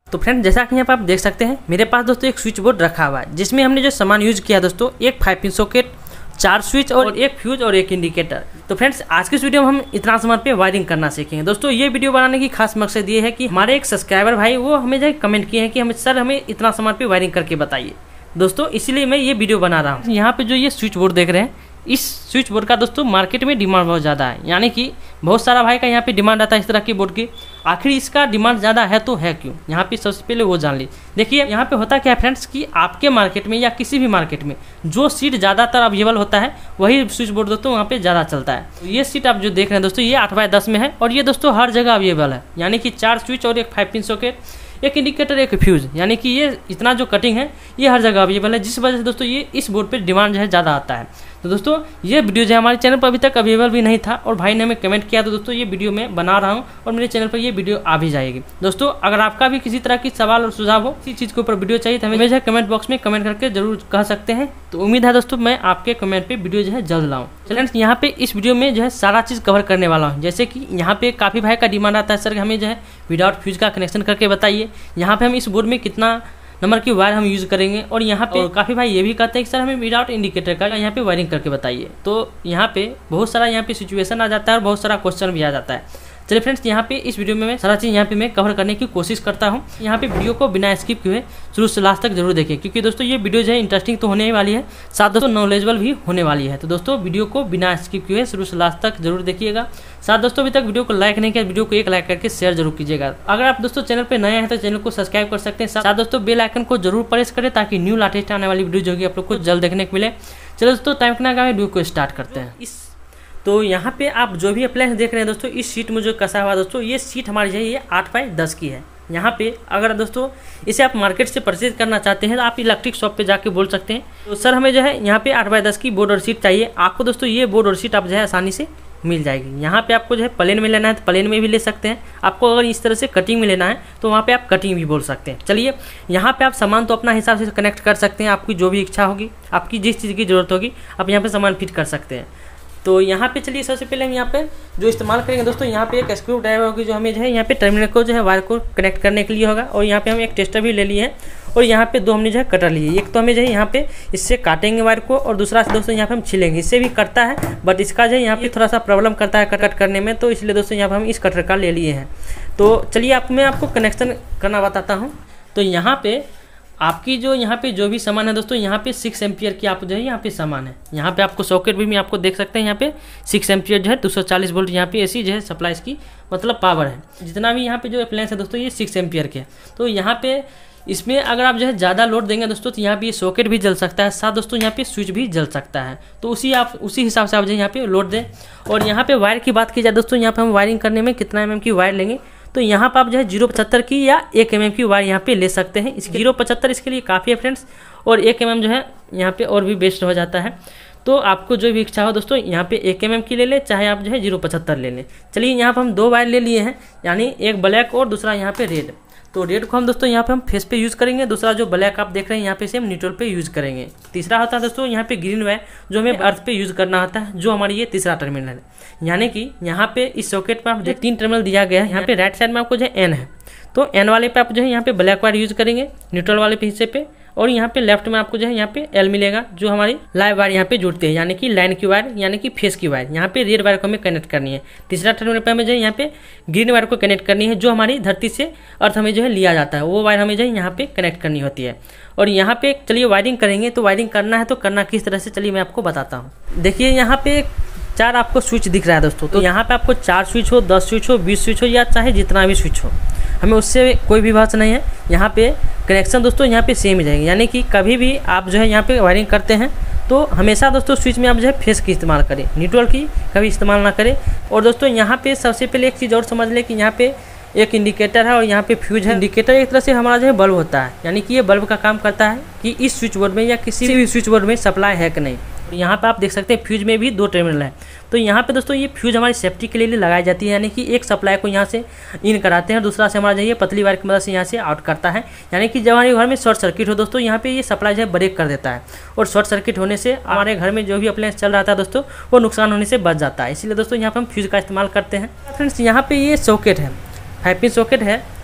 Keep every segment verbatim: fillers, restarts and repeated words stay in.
तो फ्रेंड जैसा कि यहाँ पर आप देख सकते हैं मेरे पास दोस्तों एक स्विच बोर्ड रखा हुआ है जिसमें हमने जो सामान यूज किया दोस्तों एक फाइव पिन सॉकेट, चार स्विच और एक फ्यूज और एक इंडिकेटर। तो फ्रेंड्स आज के इस वीडियो में हम इतना सामान पे वायरिंग करना सीखेंगे। दोस्तों ये वीडियो बनाने की खास मकसद ये है कि हमारे एक सब्सक्राइबर भाई वो हमें जो कमेंट किए हैं कि हमें सर हमें इतना सामान पे वायरिंग करके बताइए दोस्तों, इसीलिए मैं ये वीडियो बना रहा हूँ। यहाँ पे जो ये स्विच बोर्ड देख रहे हैं इस स्विच बोर्ड का दोस्तों मार्केट में डिमांड बहुत ज़्यादा है, यानी कि बहुत सारा भाई का यहाँ पे डिमांड आता है इस तरह की बोर्ड की। आखिर इसका डिमांड ज़्यादा है तो है क्यों, यहाँ पे सबसे पहले वो जान ली। देखिए यहाँ पे होता क्या है फ्रेंड्स कि आपके मार्केट में या किसी भी मार्केट में जो सीट ज़्यादातर अवेलेबल होता है वही स्विच बोर्ड दोस्तों वहाँ पे ज़्यादा चलता है। तो ये सीट आप जो देख रहे हैं दोस्तों ये आठ बाय दस में है और ये दोस्तों हर जगह अवेलेबल है, यानी कि चार स्विच और एक फाइव पिन सॉकेट, एक इंडिकेटर, एक फ्यूज, यानी कि ये इतना जो कटिंग है ये हर जगह अवेलेबल है, जिस वजह से दोस्तों ये इस बोर्ड पे डिमांड जो है ज़्यादा आता है। तो दोस्तों ये वीडियो जो है हमारे चैनल पर अभी तक अवेलेबल भी नहीं था और भाई ने हमें कमेंट किया, तो दोस्तों ये वीडियो मैं बना रहा हूँ और मेरे चैनल पर ये वीडियो आ भी जाएगी। दोस्तों अगर आपका भी किसी तरह की सवाल और सुझाव हो, किसी चीज़ के ऊपर वीडियो चाहिए तो हमें जो है कमेंट बॉक्स में कमेंट करके जरूर कह सकते हैं। तो उम्मीद है दोस्तों मैं आपके कमेंट पे वीडियो जो है जल्द लाऊँ। चलिए यहाँ पे इस वीडियो में जो है सारा चीज़ कवर करने वाला हूँ। जैसे कि यहाँ पे काफ़ी भाई का डिमांड आता है सर हमें जो है विदाउट फ्यूज का कनेक्शन करके बताइए, यहाँ पे हम इस बोर्ड में कितना नंबर की वायर हम यूज करेंगे, और यहाँ पे काफ़ी भाई ये भी कहते हैं कि सर हमें विदाउट इंडिकेटर का यहाँ पे वायरिंग करके बताइए। तो यहाँ पे बहुत सारा यहाँ पे सिचुएशन आ जाता है और बहुत सारा क्वेश्चन भी आ जाता है। चलिए फ्रेंड्स यहाँ पे इस वीडियो में मैं सारा चीज़ यहाँ पे मैं कवर करने की कोशिश करता हूँ। यहाँ पे वीडियो को बिना स्किप किए शुरू से लास्ट तक जरूर देखें, क्योंकि दोस्तों ये वीडियो जो है इंटरेस्टिंग तो होने ही वाली है, साथ दोस्तों नॉलेजेबल भी होने वाली है। तो दोस्तों वीडियो को बिना स्किप किए शुरू से लास्ट तक जरूर देखिएगा। साथ दोस्तों अभी तक वीडियो को लाइक नहीं किया, वीडियो को एक लाइक करके शेयर जरूर कीजिएगा। अगर आप दोस्तों चैनल पर नए हैं तो चैनल को सब्सक्राइब कर सकते हैं, साथ दोस्तों बेल आइकन को जरूर प्रेस करें ताकि न्यू लेटेस्ट आने वाली वीडियो जो है आप लोग को जल्द देखने को मिले। चलो दोस्तों टाइम करना का वीडियो को स्टार्ट करते हैं। इस तो यहाँ पे आप जो भी अप्लायंस देख रहे हैं दोस्तों इस सीट में जो कसा हुआ दोस्तों ये सीट हमारी जो है ये आठ बाई दस की है। यहाँ पे अगर दोस्तों इसे आप मार्केट से परचेज करना चाहते हैं तो आप इलेक्ट्रिक शॉप पे जाके बोल सकते हैं तो सर हमें जो है यहाँ पे आठ बाई दस की बोर्ड और सीट चाहिए। आपको दोस्तों ये बोर्ड और सीट आप जो है आसानी से मिल जाएगी। यहाँ पे आपको जो है प्लेन में लेना है तो प्लेन में भी ले सकते हैं, आपको अगर इस तरह से कटिंग में लेना है तो वहाँ पे आप कटिंग भी बोल सकते हैं। चलिए यहाँ पे आप सामान तो अपना हिसाब से कनेक्ट कर सकते हैं, आपकी जो भी इच्छा होगी, आपकी जिस चीज़ की ज़रूरत होगी आप यहाँ पे सामान फिट कर सकते हैं। तो यहाँ पे चलिए सबसे पहले हम यहाँ पे जो इस्तेमाल करेंगे दोस्तों यहाँ पे एक स्क्रू ड्राइवर होगी जो हमें जो है यहाँ पे टर्मिनल को जो है वायर को कनेक्ट करने के लिए होगा, और यहाँ पे हम एक टेस्टर भी ले लिए हैं और यहाँ पे दो हमने जो है कटर लिए। एक तो हमें जो है यहाँ पे इससे काटेंगे वायर को और दूसरा दोस्तों यहाँ पे हम छिलेंगे। इससे भी कटता है बट इसका जो है यहाँ पे थोड़ा सा प्रॉब्लम करता है कट कट करने में, तो इसलिए दोस्तों यहाँ पे हम इस कटर का ले लिए हैं। तो चलिए आप मैं आपको कनेक्शन करना बताता हूँ। तो यहाँ पे आपकी जो यहाँ पे जो भी सामान है दोस्तों यहाँ पे सिक्स एम्पियर की आप जो है यहाँ पे सामान है। यहाँ पे आपको सॉकेट भी, भी आपको देख सकते हैं यहाँ पे सिक्स एम्पियर जो है दो सौ चालीस वोल्ट यहाँ पे एसी जो है सप्लाई इसकी मतलब पावर है। जितना भी यहाँ पे जो अप्लायंस है दोस्तों ये सिक्स एम्पियर के। तो यहाँ पे इसमें अगर आप जो है ज़्यादा लोड देंगे दोस्तों तो यहाँ पे ये सॉकेट भी जल सकता है, साथ दोस्तों यहाँ पे स्विच भी जल सकता है। तो उसी आप उसी हिसाब से आप जो यहाँ पे लोड दें। और यहाँ पे वायर की बात की जाए दोस्तों यहाँ पे हम वायरिंग करने में कितना एम एम की वायर लेंगे, तो यहाँ पर आप जो है जीरो पचहत्तर की या एक एम एम की वायर यहाँ पे ले सकते हैं। इसके जीरो पचहत्तर इसके लिए काफ़ी है फ्रेंड्स, और एक एम एम जो है यहाँ पे और भी बेस्ट हो जाता है। तो आपको जो भी इच्छा हो दोस्तों यहाँ पे एक एम एम की ले लें, चाहे आप जो है जीरो पचहत्तर ले लें। चलिए यहाँ पर हम दो वायर ले लिए हैं, यानी एक ब्लैक और दूसरा यहाँ पे रेड। तो रेड को हम दोस्तों यहाँ पे हम फेस पे यूज़ करेंगे, दूसरा जो ब्लैक आप देख रहे हैं यहाँ पे से हम न्यूट्रल पे यूज़ करेंगे। तीसरा होता है दोस्तों यहाँ पे ग्रीन वायर जो हमें अर्थ पे यूज़ करना होता है, जो हमारी ये तीसरा टर्मिनल है। यानी कि यहाँ पे इस सॉकेट में आप जो तीन टर्मिनल दिया गया है, यहाँ पे राइट साइड में आपको जो है एन है, तो एन वाले पे आप जो है यहाँ पे ब्लैक वायर यूज़ करेंगे न्यूट्रल वाले पे हिस्से पे, और यहाँ पे लेफ्ट में आपको जो है यहाँ पे एल मिलेगा जो हमारी लाइव वायर यहाँ पे जुड़ते हैं, यानी कि लाइन की वायर यानी कि फेस की वायर। यहाँ पे रेड वायर को हमें कनेक्ट करनी है। तीसरा टर्मिनल पे हमें जो है यहाँ पे ग्रीन वायर को कनेक्ट करनी है, जो हमारी धरती से अर्थ हमें जो है लिया जाता है, वो वायर हमें जो है यहाँ पे कनेक्ट करनी होती है। और यहाँ पे चलिए वायरिंग करेंगे, तो वायरिंग करना है तो करना किस तरह से चलिए मैं आपको बताता हूँ। देखिए यहाँ पे चार आपको स्विच दिख रहा है दोस्तों, तो यहाँ पे आपको चार स्विच हो, दस स्विच हो, बीस स्विच हो या चाहे जितना भी स्विच हो, हमें उससे कोई भी बात नहीं है। यहाँ पे कनेक्शन दोस्तों यहाँ पे सेम ही जाएंगे, यानी कि कभी भी आप जो है यहाँ पे वायरिंग करते हैं तो हमेशा दोस्तों स्विच में आप जो है फेस की इस्तेमाल करें, न्यूट्रल की कभी इस्तेमाल ना करें। और दोस्तों यहाँ पे सबसे पहले एक चीज़ और समझ लें कि यहाँ पे एक इंडिकेटर है और यहाँ पे फ्यूज है। इंडिकेटर एक तरह से हमारा जो है बल्ब होता है, यानी कि ये बल्ब का काम करता है कि इस स्विच बोर्ड में या किसी भी स्विच बोर्ड में सप्लाई है कि नहीं। यहाँ पे आप देख सकते हैं फ्यूज में भी दो टर्मिनल है। तो यहाँ पे दोस्तों ये फ्यूज हमारी सेफ्टी के लिए लगाई जाती है, यानी कि एक सप्लाई को यहाँ से इन कराते हैं, दूसरा से हमारा जो है पतली वायर की मदद से यहाँ से आउट करता है। यानी कि जब हमारे घर में शॉर्ट सर्किट हो दोस्तों यहाँ पे ये सप्लाई जो है ब्रेक कर देता है, और शॉर्ट सर्किट होने से हमारे घर में जो भी अप्लायंस चल रहा था दोस्तों वो नुकसान होने से बच जाता है। इसलिए दोस्तों यहाँ पर हम फ्यूज का इस्तेमाल करते हैं। फ्रेंड्स यहाँ पे ये सॉकेट है, फाइव पिन सॉकेट है,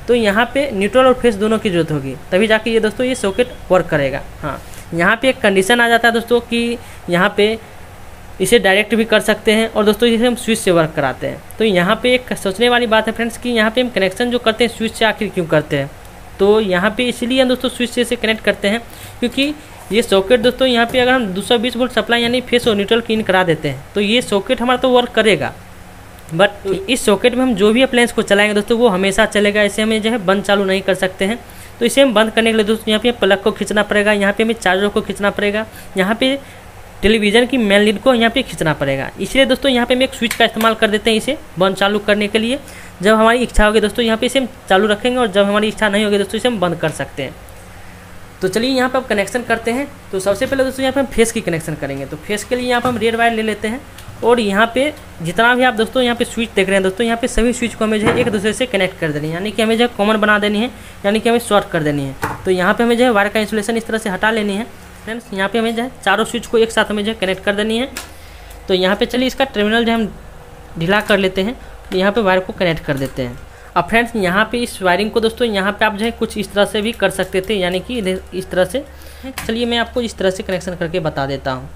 तो यहाँ पे न्यूट्रल और फेस दोनों की ज़रूरत होगी, तभी जाके ये दोस्तों ये सॉकेट वर्क करेगा। हाँ, यहाँ पे एक कंडीशन आ जाता है दोस्तों कि यहाँ पे इसे डायरेक्ट भी कर सकते हैं और दोस्तों इसे हम स्विच से वर्क कराते हैं। तो यहाँ पे एक सोचने वाली बात है फ्रेंड्स कि यहाँ पे हम कनेक्शन जो करते हैं स्विच से आखिर क्यों करते हैं। तो यहाँ पे इसीलिए हम दोस्तों स्विच से इसे कनेक्ट करते हैं, क्योंकि ये सॉकेट दोस्तों यहाँ पे अगर हम दो सौ बीस वोल्ट सप्लाई यानी फेस और न्यूट्रल की इन करा देते हैं तो ये सॉकेट हमारा तो वर्क करेगा, बट इस सॉकेट में हम जो भी अप्लायंस को चलाएंगे दोस्तों वो हमेशा चलेगा। इसे हमें जो है बंद चालू नहीं कर सकते हैं। तो इसे हम बंद करने के लिए दोस्तों यहाँ पे प्लग को खींचना पड़ेगा, यहाँ पे हमें चार्जर को खींचना पड़ेगा, यहाँ पे टेलीविज़न की मेन लीड को यहाँ पे खींचना पड़ेगा। इसलिए दोस्तों यहाँ पे हम एक स्विच का इस्तेमाल कर देते हैं इसे बंद चालू करने के लिए। जब हमारी इच्छा होगी दोस्तों यहाँ पे इसे हम चालू रखेंगे और जब हमारी इच्छा नहीं होगी दोस्तों इसे हम बंद कर सकते हैं। तो चलिए यहाँ पे अब कनेक्शन करते हैं। तो सबसे पहले दोस्तों यहाँ पे हम फेस की कनेक्शन करेंगे। तो फेस के लिए यहाँ पे हम रेड वायर ले लेते हैं और यहाँ पे जितना भी आप दोस्तों यहाँ पे स्विच देख रहे हैं दोस्तों यहाँ पे सभी स्विच को हमें जो है एक दूसरे से कनेक्ट कर देनी है, यानी कि हमें जो है कॉमन बना देनी है, यानी कि हमें शॉर्ट कर देनी है। तो यहाँ पे हमें जो है वायर का इंसुलेशन इस तरह से हटा लेनी है फ्रेंड्स। यहाँ पे हमें जो है चारों स्विच को एक साथ हमें जो है कनेक्ट कर देनी है। तो यहाँ पे चलिए इसका टर्मिनल जो हम ढीला कर लेते हैं, यहाँ पे वायर को कनेक्ट कर देते हैं। अब फ्रेंड्स यहाँ पे इस वायरिंग को दोस्तों यहाँ पे आप जो है कुछ इस तरह से भी कर सकते थे, यानी कि इस तरह से। चलिए मैं आपको इस तरह से कनेक्शन करके बता देता हूँ।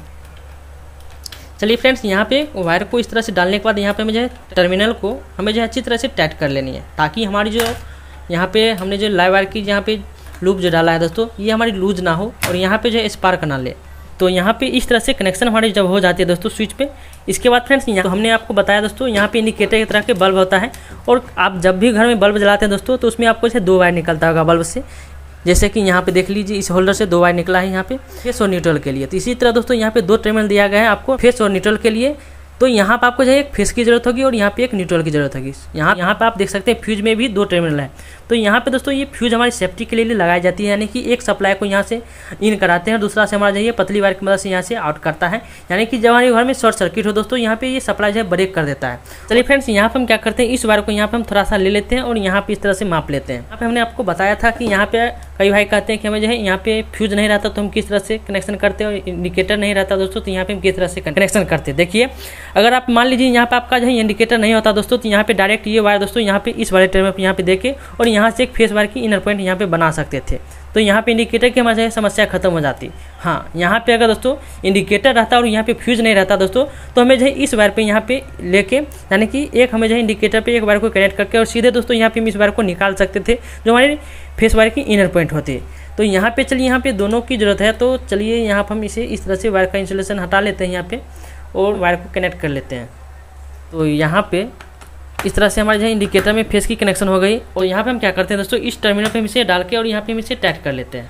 चलिए फ्रेंड्स यहाँ पे वायर को इस तरह से डालने के बाद यहाँ पे हमें जो है टर्मिनल को हमें जो है अच्छी तरह से टाइट कर लेनी है, ताकि हमारी जो यहाँ पे हमने जो लाइव वायर की यहाँ पे लूप जो डाला है दोस्तों ये हमारी लूज ना हो और यहाँ पे जो है स्पार्क ना ले। तो यहाँ पे इस तरह से कनेक्शन हमारी जब हो जाती है दोस्तों स्विच पे, इसके बाद फ्रेंड्स यहाँ तो हमने आपको बताया दोस्तों यहाँ पे इंडिकेटर की तरह के बल्ब होता है और आप जब भी घर में बल्ब जलाते हैं दोस्तों तो उसमें आपको जैसे दो वायर निकलता होगा बल्ब से, जैसे कि यहाँ पे देख लीजिए इस होल्डर से दो वायर निकला है यहाँ पे फेस और न्यूट्रल के लिए। तो इसी तरह दोस्तों यहाँ पे दो टर्मिनल दिया गया है आपको फेस और न्यूट्रल के लिए। तो यहाँ पे आपको जो है एक फेस की जरूरत होगी और यहाँ पे एक न्यूट्रल की जरूरत होगी। यहाँ यहाँ पे आप देख सकते हैं फ्यूज में भी दो टर्मिनल है। तो यहाँ पे दोस्तों ये फ्यूज हमारी सेफ्टी के लिए लगाई जाती है, यानी कि एक सप्लाई को यहाँ से इन कराते हैं और दूसरा से हमारा जो है पतली वायर की मदद से यहाँ से आउट करता है, यानी कि जब हमारे घर में शॉर्ट सर्किट हो दोस्तों यहाँ पे ये सप्लाई जो है ब्रेक कर देता है। चलिए फ्रेंड्स यहाँ पे हम क्या करते हैं इस वायर को यहाँ पे हम थोड़ा सा ले लेते हैं और यहाँ पे इस तरह से माप लेते हैं। यहाँ पे हमने आपको बताया था कि यहाँ पे कई भाई कहते हैं कि हमें जो है यहाँ पे फ्यूज नहीं रहता तो हम किस तरह से कनेक्शन करते हैं और इंडिकेटर नहीं रहता दोस्तों तो यहाँ पे हम किस तरह से कनेक्शन करते हैं। देखिए अगर आप मान लीजिए यहाँ पे आपका जो है इंडिकेटर नहीं होता दोस्तों तो यहाँ पे डायरेक्ट ये वायर दोस्तों यहाँ पे इस वाले टर्मिनल पे यहाँ पे देके और यहाँ से एक फेस वायर की इनर पॉइंट यहाँ पे बना सकते थे, तो यहाँ पे इंडिकेटर की हमारे समस्या खत्म हो जाती। हाँ, यहाँ पे अगर दोस्तों इंडिकेटर रहता और यहाँ पे फ्यूज नहीं रहता दोस्तों तो हमें जो है इस वायर पे यहाँ पे लेके यानी कि एक हमें जो है इंडिकेटर पे एक वायर को कनेक्ट करके और सीधे दोस्तों यहाँ पे हम इस वायर को निकाल सकते थे जो हमारे फेस वायर की इनर पॉइंट होती है। तो यहाँ पे चलिए यहाँ पे दोनों की ज़रूरत है, तो चलिए यहाँ पर हम इसे इस तरह से वायर का इंसुलेशन हटा लेते हैं यहाँ पे और वायर को कनेक्ट कर लेते हैं। तो यहाँ पे इस तरह से हमारे जो है इंडिकेटर में फेस की कनेक्शन हो गई और यहाँ पे हम क्या करते हैं दोस्तों इस टर्मिनल पे हम इसे डाल के और यहाँ पे हम इसे टाइट कर लेते हैं।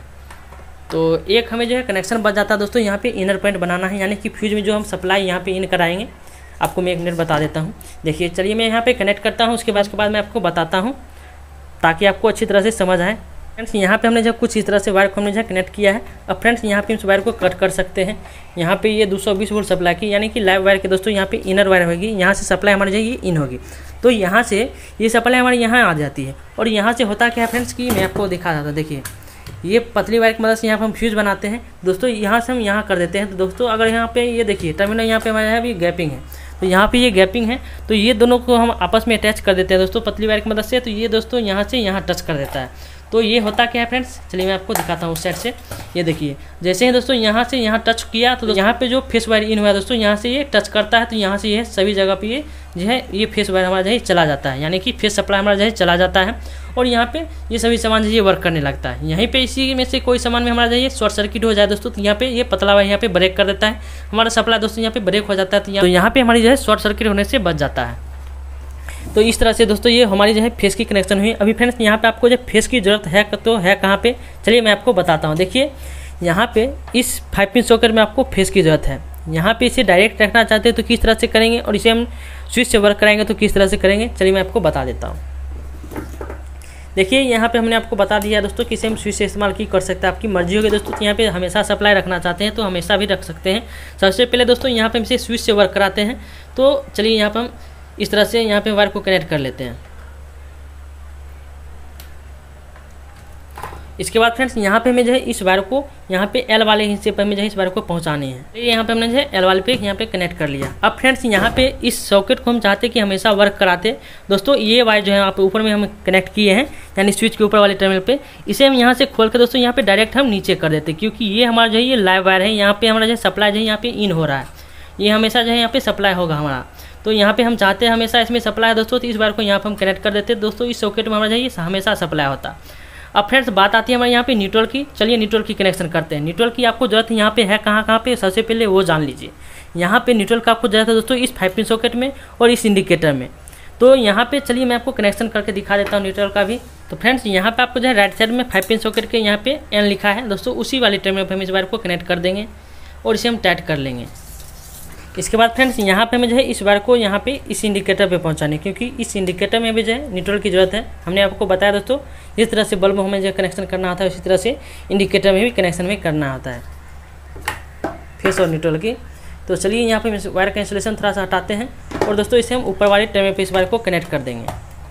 तो एक हमें जो है कनेक्शन बच जाता है दोस्तों। यहाँ पे इनर पॉइंट बनाना है, यानी कि फ्यूज में जो हम सप्लाई यहाँ पे इन कराएंगे। आपको मैं एक मिनट बता देता हूँ। देखिए चलिए मैं यहाँ पे कनेक्ट करता हूँ, उसके बाद उसके बाद मैं आपको बताता हूँ ताकि आपको अच्छी तरह से समझ आए। फ्रेंड्स यहाँ पे हमने जब कुछ इस तरह से वायर को हमने जो कनेक्ट किया है। अब फ्रेंड्स यहाँ पे इस वायर को कट कर सकते हैं। यहाँ पे ये दो सौ बीस वोल्ट सप्लाई की यानी कि लाइव वायर के दोस्तों यहाँ पे इनर वायर होगी, यहाँ से सप्लाई हमारी जाएगी इन होगी। तो यहाँ से ये सप्लाई हमारी यहाँ आ जाती है और यहाँ से होता क्या है फ्रेंड्स कि मैं आपको दिखा रहा था। देखिए ये पतली वायर की मदद से यहाँ पर हम फ्यूज बनाते हैं दोस्तों, यहाँ से हम यहाँ कर देते हैं। तो दोस्तों अगर यहाँ पे ये देखिए टर्मिनल यहाँ पे हमारे यहाँ भी गैपिंग है, तो यहाँ पे ये गैपिंग है तो ये दोनों को हम आपस में अटैच कर देते हैं दोस्तों पतली वायर की मदद से। तो ये दोस्तों यहाँ से यहाँ टच कर देता है। तो ये होता क्या है फ्रेंड्स, चलिए मैं आपको दिखाता हूँ उस साइड से। ये देखिए जैसे ही दोस्तों यहाँ से यहाँ टच किया तो यहाँ पे जो फेस वायर इन हुआ है दोस्तों यहाँ से ये टच करता है, तो यहाँ से ये सभी जगह पे ये जो है ये फेस वायर हमारा जो है चला जाता है, यानी कि फेस सप्लाई हमारा जो है चला जाता है और यहाँ पे ये सभी सामान जो है वर्क करने लगता है। यहीं पे इसी में से कोई सामान में हमारा जो है शॉर्ट सर्किट हो जाए दोस्तों तो यहाँ पे ये पतला वायर यहाँ पे ब्रेक कर देता है, हमारा सप्लाई दोस्तों यहाँ पे ब्रेक हो जाता है। तो यहाँ पे हमारी जो है शॉर्ट सर्किट होने से बच जाता है। तो इस तरह से दोस्तों ये हमारी जो है फेस की कनेक्शन हुई। अभी फ्रेंड्स यहाँ पे आपको जो फेस की ज़रूरत है तो है कहाँ पे, चलिए मैं आपको बताता हूँ। देखिए यहाँ पे इस फाइव पिन सॉकेट में आपको फेस की ज़रूरत है। यहाँ पे इसे डायरेक्ट रखना चाहते हैं तो किस तरह से करेंगे और इसे हम स्विच से वर्क कराएंगे तो किस तरह से करेंगे, चलिए मैं आपको बता देता हूँ। देखिए यहाँ पे हमने आपको बता दिया दोस्तों कि इसे हम स्विच से इस्तेमाल की कर सकते हैं, आपकी मर्जी होगी दोस्तों। तो यहाँ पे हमेशा सप्लाई रखना चाहते हैं तो हमेशा भी रख सकते हैं। सबसे पहले दोस्तों यहाँ पे हम इसे स्विच से वर्क कराते हैं। तो चलिए यहाँ पर हम इस तरह से यहाँ पे वायर को कनेक्ट कर लेते हैं। इसके बाद फ्रेंड्स यहाँ पे हमें जो है इस वायर को यहाँ पे एल वाले हिस्से पर हमें जो है इस वायर को पहुँचाने हैं। तो यहाँ पे हमने जो है एल वाले पे यहाँ पे कनेक्ट कर लिया। अब फ्रेंड्स यहाँ पे इस सॉकेट को हम चाहते कि हमेशा वर्क कराते दोस्तों। ये वायर जो है आप ऊपर में हम कनेक्ट किए हैं यानी स्विच के ऊपर वाले टर्मिनल पे, इसे हम यहाँ से खोल कर दोस्तों यहाँ पे डायरेक्ट हम नीचे कर देते, क्योंकि ये हमारा जो है ये लाइव वायर है। यहाँ पे हमारा जो सप्लाई जो है यहाँ पे इन हो रहा है, ये हमेशा जो है यहाँ पे सप्लाई होगा हमारा। तो यहाँ पे हम चाहते हैं हमेशा इसमें सप्लाई है दोस्तों, तो इस वायर को यहाँ पे हम कनेक्ट कर देते दोस्तों। इस सॉकेट में हमारा जो है हमेशा सप्लाई होता। अब फ्रेंड्स बात आती है हमारे यहाँ पे न्यूट्रल की। चलिए न्यूट्रल की कनेक्शन करते हैं। न्यूट्रल की आपको जरूरत यहाँ पे है कहाँ कहाँ पे, सबसे पहले वो जान लीजिए। यहाँ पे न्यूट्रल का आपको जरूरत है दोस्तों इस फाइव पिन सॉकेट में और इस इंडिकेटर में। तो यहाँ पे चलिए मैं आपको कनेक्शन करके दिखा देता हूँ न्यूट्रल का भी। तो फ्रेंड्स यहाँ पे आपको जो है राइट साइड में फाइव पिन सॉकेट के यहाँ पे एन लिखा है दोस्तों, उसी वाले टर्मिनल पर हम इस वायर को कनेक्ट कर देंगे और इसे हम टाइट कर लेंगे। इसके बाद फ्रेंड्स यहाँ पे हमें जो है इस वायर को यहाँ पे इस इंडिकेटर पे पहुँचाने, क्योंकि इस इंडिकेटर में भी जो है न्यूट्रल की जरूरत है। हमने आपको बताया दोस्तों जिस तरह से बल्ब हमें जो कनेक्शन करना होता है उसी तरह से इंडिकेटर में भी कनेक्शन में करना होता है फेस और न्यूट्रल की। तो चलिए यहाँ पे वायर का इंस्टॉलेशन थोड़ा सा हटाते हैं और दोस्तों इसे हम ऊपर वाले टर्मिनल पे इस वायर को कनेक्ट कर देंगे।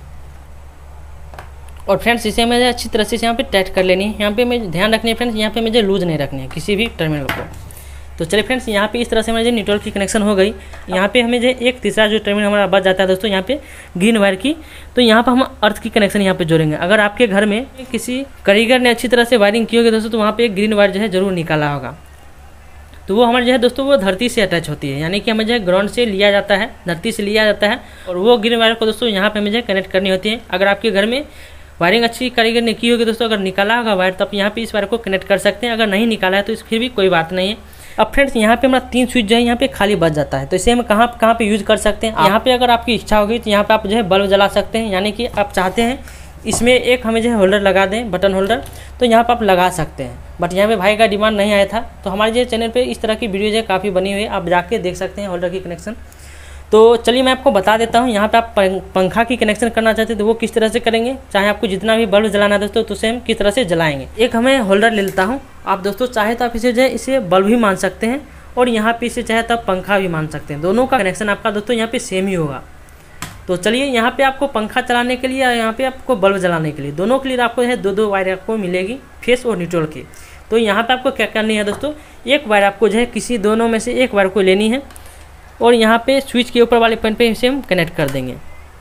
और फ्रेंड्स इसे हमें अच्छी तरह से यहाँ पे टाइट कर लेनी है। यहाँ पे हमें ध्यान रखनी है फ्रेंड्स, यहाँ पे मुझे लूज नहीं रखनी है किसी भी टर्मिनल को। तो चलिए फ्रेंड्स यहाँ पे इस तरह से हमारे जो न्यूट्रल की कनेक्शन हो गई। यहाँ पे हमें जो एक तीसरा जो टर्मिनल हमारा बच जाता है दोस्तों यहाँ पे ग्रीन वायर की, तो यहाँ पर हम अर्थ की कनेक्शन यहाँ पे जोड़ेंगे। अगर आपके घर में किसी कारीगर ने अच्छी तरह से वायरिंग की होगी दोस्तों, तो वहाँ पे एक ग्रीन वायर जो है जरूर निकाला होगा। तो वो हमारे जो है दोस्तों वो धरती से अटैच होती है, यानी कि हमें जो है ग्राउंड से लिया जाता है, धरती से लिया जाता है। और वो ग्रीन वायर को दोस्तों यहाँ पे हमें जो है कनेक्ट करनी होती है। अगर आपके घर में वायरिंग अच्छी कारीगर ने की होगी दोस्तों, अगर निकाला होगा वायर, तो आप यहाँ पे इस वायर को कनेक्ट कर सकते हैं। अगर नहीं निकाला है तो इस फिर भी कोई बात नहीं है। अब फ्रेंड्स यहाँ पे हमारा तीन स्विच जो है यहाँ पे खाली बच जाता है, तो इसे हम कहाँ कहाँ पे यूज कर सकते हैं। यहाँ पे अगर आपकी इच्छा होगी तो यहाँ पे आप जो है बल्ब जला सकते हैं, यानी कि आप चाहते हैं इसमें एक हमें जो है होल्डर लगा दें, बटन होल्डर, तो यहाँ पर आप लगा सकते हैं। बट यहाँ पे भाई का डिमांड नहीं आया था, तो हमारे जो चैनल पे इस तरह की वीडियो जो है काफ़ी बनी हुई है, आप जाके देख सकते हैं होल्डर की कनेक्शन। तो चलिए मैं आपको बता देता हूँ, यहाँ पे आप पंखा की कनेक्शन करना चाहते हैं तो वो किस तरह से करेंगे। चाहे आपको जितना भी बल्ब जलाना है दोस्तों, तो उसे हम किस तरह से जलाएंगे। एक हमें होल्डर ले लेता हूँ। आप दोस्तों चाहे तो आप इसे जो है इसे बल्ब भी मान सकते हैं और यहाँ पे इसे चाहे तो आप पंखा भी मान सकते हैं। दोनों का कनेक्शन आपका दोस्तों यहाँ पे सेम ही होगा। तो चलिए यहाँ पे आपको पंखा चलाने के लिए, यहाँ पे आपको बल्ब जलाने के लिए, दोनों के लिए आपको है दो दो वायर आपको मिलेगी फेस और न्यूट्रल की। तो यहाँ पे आपको क्या करनी है दोस्तों, एक वायर आपको जो है किसी दोनों में से एक वायर को लेनी है और यहाँ पे स्विच के ऊपर वाले पिन पे इसे हम कनेक्ट कर देंगे।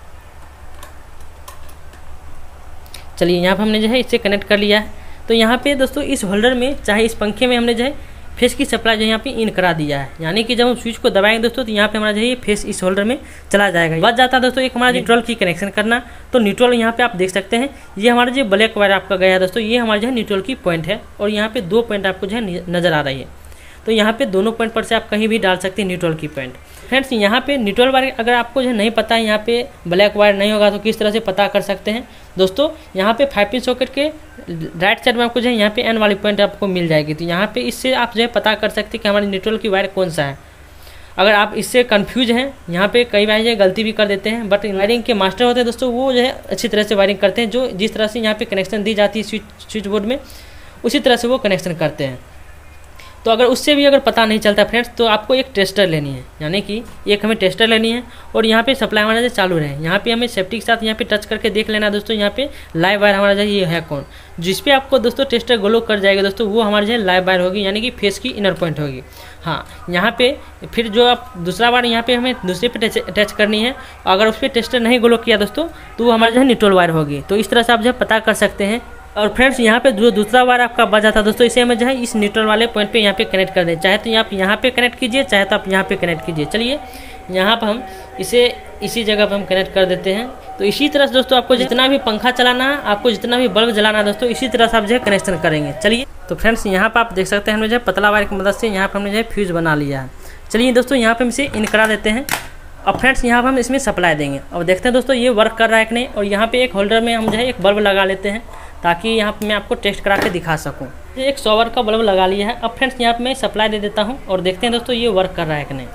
चलिए यहाँ पे हमने जो है इसे कनेक्ट कर लिया है। तो यहाँ पे दोस्तों इस होल्डर में, चाहे इस पंखे में, हमने जो है फेस की सप्लाई जो यहाँ पे इन करा दिया है, यानी कि जब हम स्विच को दबाएंगे दोस्तों तो यहाँ पे हमारा जो है फेस इस होल्डर में चला जाएगा। बच जाता है दोस्तों एक हमारा न्यूट्रल की कनेक्शन करना। तो न्यूट्रल यहाँ पे आप देख सकते हैं, ये हमारा जो ब्लैक वायर आपका गया है दोस्तों, ये हमारा जो है न्यूट्रल की पॉइंट है और यहाँ पे दो पॉइंट आपको जो है नजर आ रही है। तो यहाँ पे दोनों पॉइंट पर से आप कहीं भी डाल सकते हैं न्यूट्रल की पॉइंट। फ्रेंड्स यहाँ पे न्यूट्रल वायर अगर आपको जो है नहीं पता है, यहाँ पे ब्लैक वायर नहीं होगा, तो किस तरह से पता कर सकते हैं दोस्तों। यहाँ पे फाइव पिन सॉकेट के राइट साइड में आपको जो है यहाँ पे एन वाली पॉइंट आपको मिल जाएगी। तो यहाँ पे इससे आप जो है पता कर सकते हैं कि हमारे न्यूट्रल की वायर कौन सा है। अगर आप इससे कंफ्यूज हैं, यहाँ पे कई बार जो गलती भी कर देते हैं, बट वायरिंग के मास्टर होते हैं दोस्तों, वो जो है अच्छी तरह से वायरिंग करते हैं। जो जिस तरह से यहाँ पे कनेक्शन दी जाती है स्विच स्विच बोर्ड में, उसी तरह से वो कनेक्शन करते हैं। तो अगर उससे भी अगर पता नहीं चलता फ्रेंड्स, तो आपको एक टेस्टर लेनी है, यानी कि एक हमें टेस्टर लेनी है और यहाँ पे सप्लाई हमारा जो चालू रहे। यहाँ पे हमें सेफ्टी के साथ यहाँ पे टच करके देख लेना दोस्तों, यहाँ पे लाइव वायर हमारा जो ये है कौन, जिस पे आपको दोस्तों टेस्टर ग्लो कर जाएगा दोस्तों, वो हमारे जो है लाइव वायर होगी, यानी कि फेस की इनर पॉइंट होगी। हाँ, यहाँ पे फिर जो आप दूसरा वायर यहाँ पे हमें दूसरे पे अटैच करनी है। अगर उस पर टेस्टर नहीं ग्लो किया दोस्तों, तो वो हमारा जो है न्यूट्रल वायर होगी। तो इस तरह से आप जो है पता कर सकते हैं। और फ्रेंड्स यहाँ पे जो दूसरा वायर आपका बचा था दोस्तों, इसे हमें जो है इस न्यूट्रल वाले पॉइंट पे यहाँ पे कनेक्ट कर दें। चाहे तो आप यहाँ पे कनेक्ट कीजिए, चाहे तो आप यहाँ पे कनेक्ट कीजिए। चलिए यहाँ पर हम इसे इसी जगह पे हम कनेक्ट कर देते हैं। तो इसी तरह से दोस्तों आपको जितना भी पंखा चलाना है, आपको जितना भी बल्ब जलाना है दोस्तों, इसी तरह से आप जो है कनेक्शन करेंगे। चलिए तो फ्रेंड्स यहाँ पर आप देख सकते हैं, हमने जो है पतला वायर की मदद से यहाँ पर हमने जो है फ्यूज बना लिया है। चलिए दोस्तों यहाँ पर हम इसे इन करा देते हैं। अब फ्रेंड्स यहाँ पर हम इसमें सप्लाई देंगे। अब देखते हैं दोस्तों ये वर्क कर रहा है कि नहीं। और यहाँ पे एक होल्डर में हम जो है एक बल्ब लगा लेते हैं, ताकि यहाँ पे मैं आपको टेस्ट करा के दिखा सकूँ। एक सौ वाट का बल्ब लगा लिया है। अब फ्रेंड्स यहाँ पे मैं सप्लाई दे देता हूँ और देखते हैं दोस्तों ये वर्क कर रहा है कि नहीं।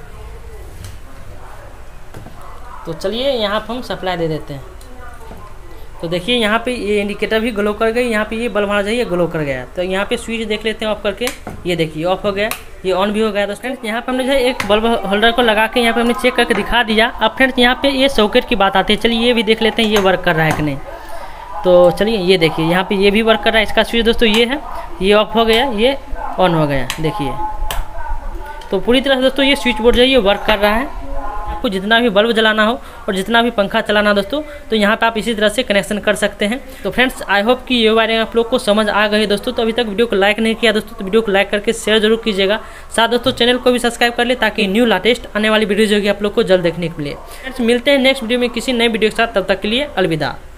तो चलिए यहाँ पर हम सप्लाई दे देते हैं। तो देखिए यहाँ पे ये इंडिकेटर भी ग्लो कर गई, यहाँ पे ये बल्ब हमारा चाहिए ग्लो कर गया। तो यहाँ पे स्विच देख लेते हैं ऑफ करके, ये देखिए ऑफ हो गया, ये ऑन भी हो गया। तो फ्रेंड्स यहाँ पे हमने जो है एक बल्ब होल्डर को लगा के यहाँ पे हमने चेक करके दिखा दिया। अब फ्रेंड्स यहाँ पे ये सॉकेट की बात आती है, चलिए ये भी देख लेते हैं ये वर्क कर रहा है कि नहीं। तो चलिए ये देखिए यहाँ पे ये भी वर्क कर रहा है। इसका स्विच दोस्तों ये है, ये ऑफ हो गया, ये ऑन हो गया, देखिए। तो पूरी तरह से दोस्तों ये स्विच बोर्ड जो है ये वर्क कर रहा है। आपको जितना भी बल्ब जलाना हो और जितना भी पंखा चलाना हो दोस्तों, तो यहाँ पे आप इसी तरह से कनेक्शन कर सकते हैं। तो फ्रेंड्स आई होप कि ये वायरिंग आप लोग को समझ आ गई दोस्तों। तो अभी तक वीडियो को लाइक नहीं किया दोस्तों, तो वीडियो को लाइक करके शेयर जरूर कीजिएगा। साथ दोस्तों चैनल को भी सब्सक्राइब कर ले, ताकि न्यू लेटेस्ट आने वाली वीडियो जो कि आप लोग को जल्द देखने को मिले। फ्रेंड्स मिलते हैं नेक्स्ट वीडियो में किसी नए वीडियो के साथ, तब तक के लिए अलविदा।